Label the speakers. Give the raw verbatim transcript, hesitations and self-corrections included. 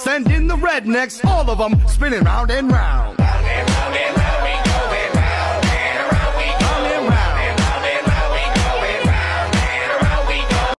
Speaker 1: sending the rednecks, all of them spinning round and round.